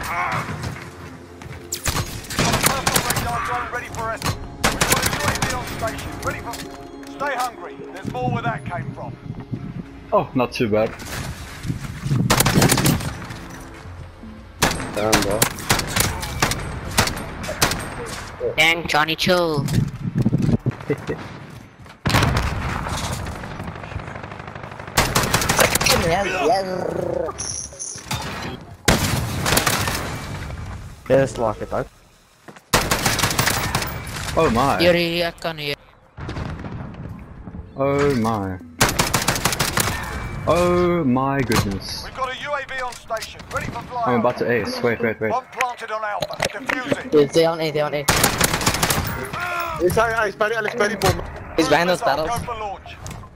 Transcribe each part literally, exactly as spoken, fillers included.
Ready for us. We've got a U A V on station. Ready for... Stay hungry. There's more where that came from. Oh, not too bad. Damn, bro. Dang, Johnny, chill. Yes, lock it out. Oh my. Yuri, I can hear. Oh my. Oh my goodness. We've got a U A V on station. Ready for flyover. I'm about to ace. Wait, wait, wait. Bomb planted on Alpha. Defuse it. Yes, they on A, they on A. He's he's ready, Alex, ready, bomb. He's behind those Go battles. for launch.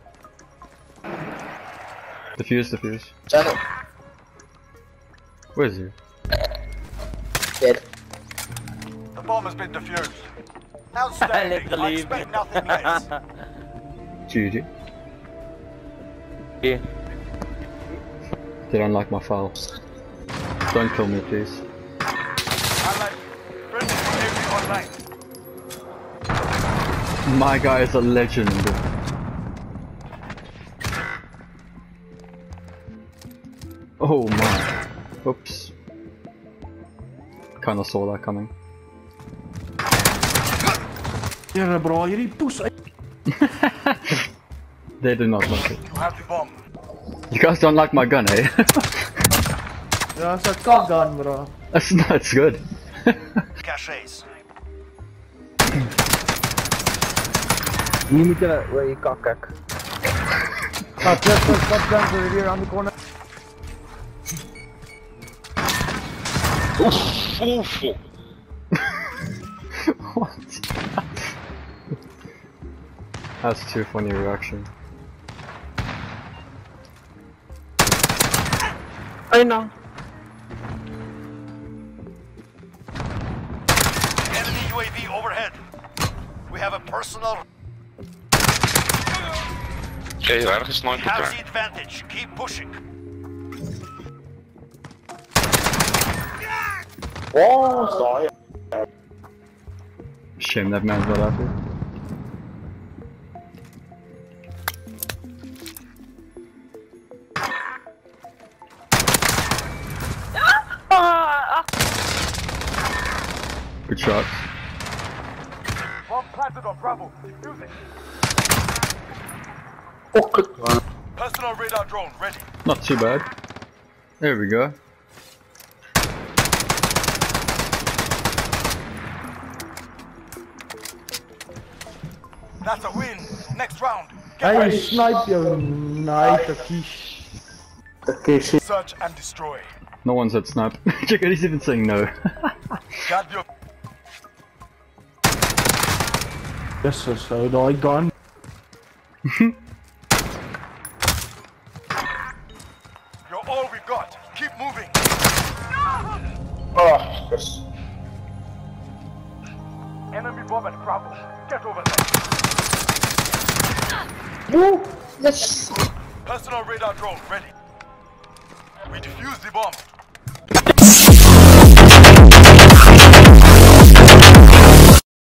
Defuse, defuse. Channel. Where is he? Dead. The bomb has been defused. Outstanding. I expect nothing less. G G. Yeah. They don't like my files. Don't kill me, please. Alex, friendly U A V on lane. My guy is a legend. Oh my. Oops. Kinda saw that coming. Yeah, bro, hierdie poes uit. They do not like it. You have the bomb. You guys don't like my gun, eh? Ja, it's a cock gun, bro. That's not, it's good. Caches. Hier moet jy, waar jy kak kak. Ah, plus, plus, plus guns over here on the corner. Oof, oof. What? That's too funny reaction. I know. Enemy U A V overhead. We have a personal. Oké, okay, weinig gesniped Have the daar. advantage. Keep pushing. Oh, sorry. Shame that man's not out here. Good shot. Bomb planted on Bravo. Defuse it. Oh, good one. Personal radar drone ready. Not too bad. There we go. That's a win. Next round. Get Hey, ready. snipe jou night, a kish. Okay, shit. Search and destroy. No one said snipe. Check it, he's even saying no. Got your. Yes, so, so, die gun. You're all we got. Keep moving. Oh, yes. Enemy bomb at Bravo. Get over there. Woo! Yes! Personal radar drone ready. We defuse the bomb.